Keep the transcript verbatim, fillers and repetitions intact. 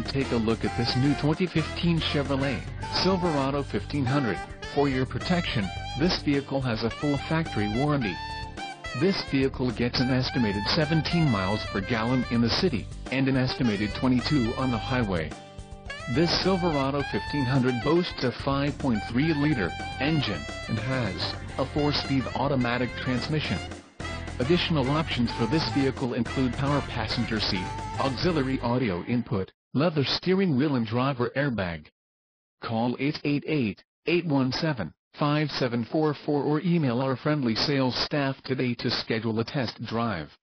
Come take a look at this new twenty fifteen Chevrolet Silverado fifteen hundred. For your protection, this vehicle has a full factory warranty. This vehicle gets an estimated seventeen miles per gallon in the city, and an estimated twenty-two on the highway. This Silverado fifteen hundred boasts a five point three liter engine, and has a four-speed automatic transmission. Additional options for this vehicle include power passenger seat, auxiliary audio input, leather steering wheel and driver airbag. Call eight eight eight, eight one seven, five seven four four or email our friendly sales staff today to schedule a test drive.